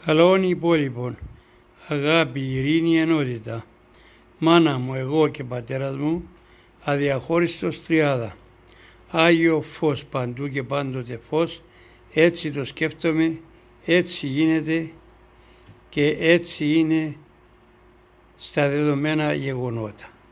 Καλόν υπόλοιπον, αγάπη, ειρήνη, ενότητα. Μάνα μου, εγώ και πατέρας μου, αδιαχώριστος τριάδα. Άγιο φως παντού και πάντοτε φως, έτσι το σκέφτομαι, έτσι γίνεται και έτσι είναι στα δεδομένα γεγονότα.